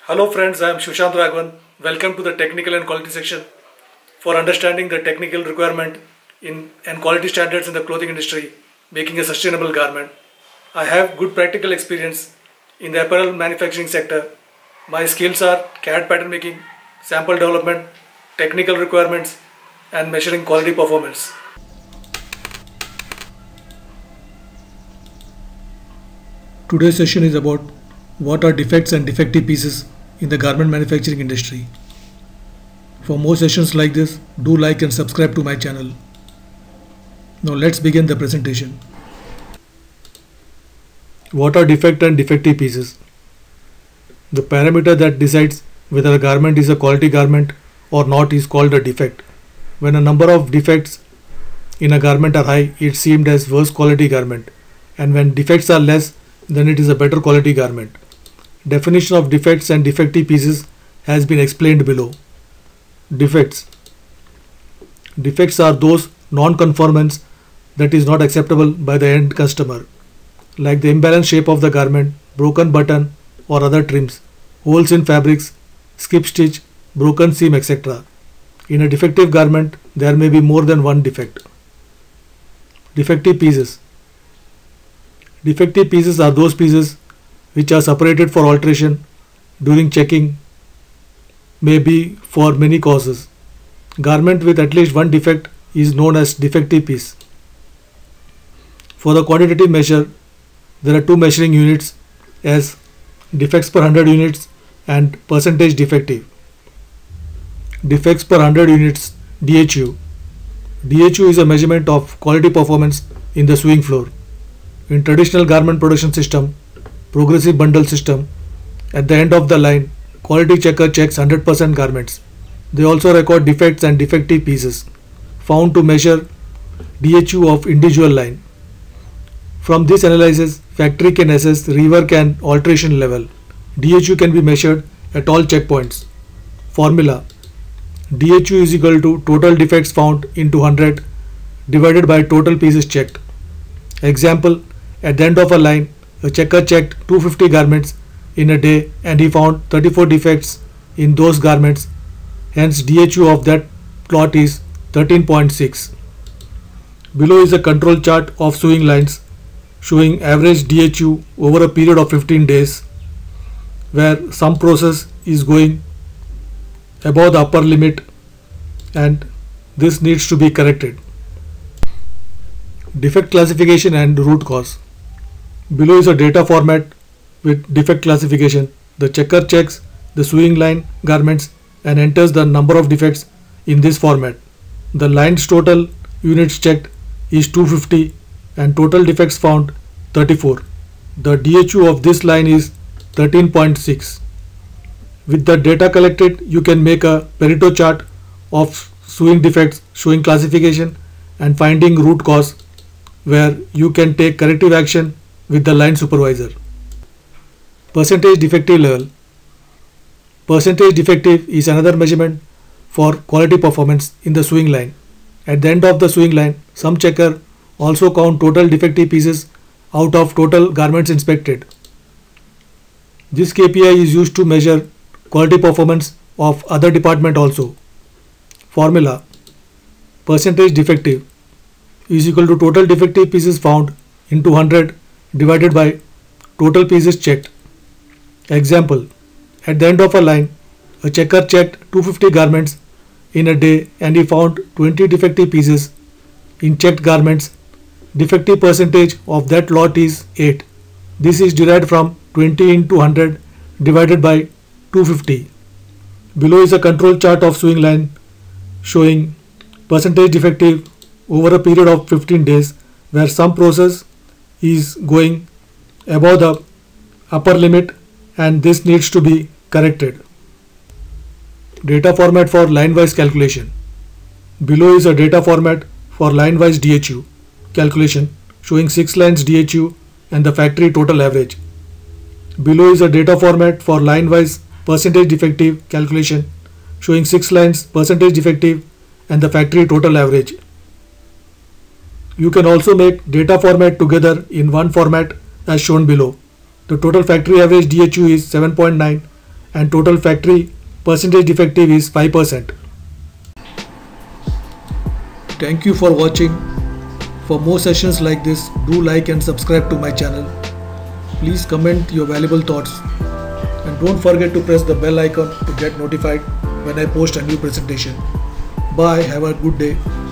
Hello friends, I am Sushant Raghavan. Welcome to the technical and quality section for understanding the technical requirement and quality standards in the clothing industry, making a sustainable garment. I have good practical experience in the apparel manufacturing sector. My skills are CAD pattern making, sample development, technical requirements and measuring quality performance. Today's session is about what are defects and defective pieces in the garment manufacturing industry. For more sessions like this, do like and subscribe to my channel. Now let's begin the presentation. What are defect and defective pieces? The parameter that decides whether a garment is a quality garment or not is called a defect. When a number of defects in a garment are high, it's deemed as worse quality garment, and when defects are less, then it is a better quality garment. Definition of defects and defective pieces has been explained below. Defects. Defects are those non-conformance that is not acceptable by the end customer, like the imbalanced shape of the garment, broken button or other trims, holes in fabrics, skip stitch, broken seam, etc. In a defective garment, there may be more than one defect. Defective pieces. Defective pieces are those pieces which are separated for alteration during checking, may be for many causes. Garment with at least one defect is known as defective piece. For the quantitative measure, there are two measuring units as defects per 100 units and percentage defective. Defects per 100 units, DHU. DHU is a measurement of quality performance in the sewing floor. In traditional garment production system, progressive bundle system, at the end of the line, quality checker checks 100% garments. They also record defects and defective pieces found to measure DHU of individual line. From this analysis, factory can assess rework and alteration level. DHU can be measured at all checkpoints. Formula: DHU is equal to total defects found into 100 divided by total pieces checked. Example: at the end of a line, a checker checked 250 garments in a day and he found 34 defects in those garments. Hence, DHU of that plot is 13.6. Below is a control chart of sewing lines showing average DHU over a period of 15 days, where some process is going above the upper limit and this needs to be corrected. Defect classification and root cause. Below is a data format with defect classification. The checker checks the sewing line garments and enters the number of defects in this format. The line's total units checked is 250 and total defects found 34. The DHU of this line is 13.6. With the data collected, you can make a Pareto chart of sewing defects showing classification and finding root cause, where you can take corrective action with the line supervisor. Percentage defective level. Percentage defective is another measurement for quality performance in the sewing line. At the end of the sewing line, some checker also count total defective pieces out of total garments inspected. This KPI is used to measure quality performance of other department also. Formula: percentage defective is equal to total defective pieces found into 100 divided by total pieces checked. Example: at the end of a line, a checker checked 250 garments in a day and he found 20 defective pieces in checked garments. Defective percentage of that lot is 8. This is derived from 20 into 100 divided by 250. Below is a control chart of sewing line showing percentage defective over a period of 15 days, where some process is going above the upper limit and this needs to be corrected. Data format for line-wise calculation. Below is a data format for line-wise DHU calculation showing 6 lines DHU and the factory total average. Below is a data format for line-wise percentage defective calculation showing 6 lines percentage defective and the factory total average. You can also make data format together in one format as shown below. The total factory average DHU is 7.9 and total factory percentage defective is 5%. Thank you for watching. For more sessions like this, do like and subscribe to my channel. Please comment your valuable thoughts and don't forget to press the bell icon to get notified when I post a new presentation. Bye, have a good day.